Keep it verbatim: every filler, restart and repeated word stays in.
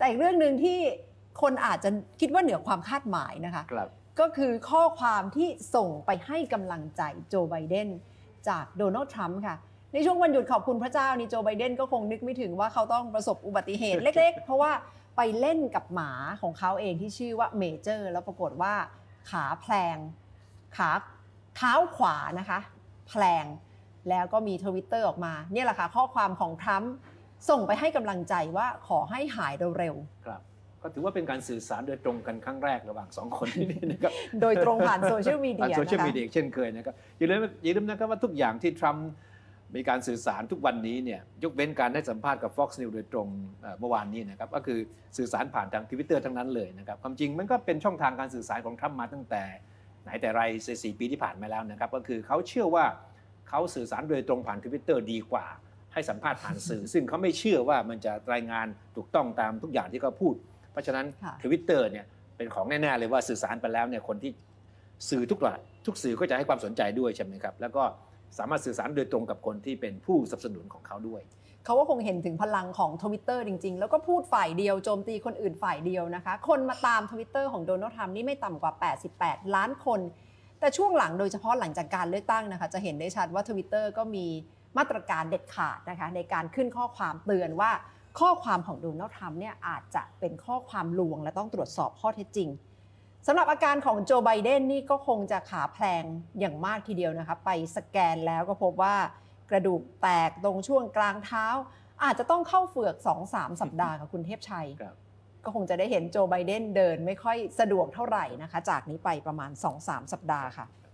แต่อีกเรื่องหนึ่งที่คนอาจจะคิดว่าเหนือความคาดหมายนะคะก็คือข้อความที่ส่งไปให้กำลังใจโจไบเดนจากโดนัลด์ทรัมป์ค่ะในช่วงวันหยุดขอบคุณพระเจ้านี่โจไบเดนก็คงนึกไม่ถึงว่าเขาต้องประสบอุบัติเหตุเล็กๆเพราะว่าไปเล่นกับหมาของเขาเองที่ชื่อว่าเมเจอร์แล้วปรากฏว่าขาแพลงขาเท้าขวานะคะแพลงแล้วก็มีทวิตเตอร์ออกมาเนี่ยแหละค่ะข้อความของทรัมป์ส่งไปให้กำลังใจว่าขอให้หายเร็วๆครับก็ถือว่าเป็นการสื่อสารโดยตรงกันครั้งแรกระหว่างสองคนนี้นะครับโดยตรงผ่านโซเชียลมีเดียโซเชียลมีเดียเช่นเคยนะครับอย่าลืมอย่าลืมนะครับว่าทุกอย่างที่ทรัมป์มีการสื่อสารทุกวันนี้เนี่ยยกเว้นการให้สัมภาษณ์กับ Fox News โดยตรงเมื่อวานนี้นะครับก็คือสื่อสารผ่านทาง Twitter ทั้งนั้นเลยนะครับความจริงมันก็เป็นช่องทางการสื่อสารของทรัมป์มาตั้งแต่ไหนแต่ไรสี่ปีที่ผ่านมาแล้วนะครับก็คือเขาเชื่อว่าเขาสื่อสารโดยตรงผ่าน Twitter ดีกว่าให้สัมภาษณ์ผ่านสื่อ ซึ่งเขาไม่เชื่อว่ามันจะรายงานถูกต้องตามทุกอย่างที่เขาพูดเพราะฉะนั้น Twitter เนี่ยเป็นของแน่ๆเลยว่าสื่อสารไปแล้วเนี่ยคนที่สื่อทุกหลายทุกสื่อก็จะให้ความสนใจด้วยใช่ไหมครับแล้วก็สามารถสื่อสารโดยตรงกับคนที่เป็นผู้สนับสนุนของเขาด้วยเขาก็คงเห็นถึงพลังของ Twitter จริงๆแล้วก็พูดฝ่ายเดียวโจมตีคนอื่นฝ่ายเดียวนะคะคนมาตาม Twitter ของโดนัลด์ทรัมป์นี่ไม่ต่ำกว่าแปดสิบแปดล้านคนแต่ช่วงหลังโดยเฉพาะหลังจากการเลือกตั้งนะคะจะเห็นได้ชัดว่า Twitter ก็มีมาตรการเด็ดขาดนะคะในการขึ้นข้อความเตือนว่าข้อความของโดนัลด์ทรัมป์เนี่ยอาจจะเป็นข้อความลวงและต้องตรวจสอบข้อเท็จจริงสำหรับอาการของโจไบเดนนี่ก็คงจะขาแพลงอย่างมากทีเดียวนะคะไปสแกนแล้วก็พบว่ากระดูกแตกตรงช่วงกลางเท้าอาจจะต้องเข้าเฝือก สองถึงสาม สัปดาห์ค่ะคุณเทพชัยก็คงจะได้เห็นโจไบเดนเดินไม่ค่อยสะดวกเท่าไหร่นะคะจากนี้ไปประมาณ สองถึงสาม สัปดาห์ค่ะ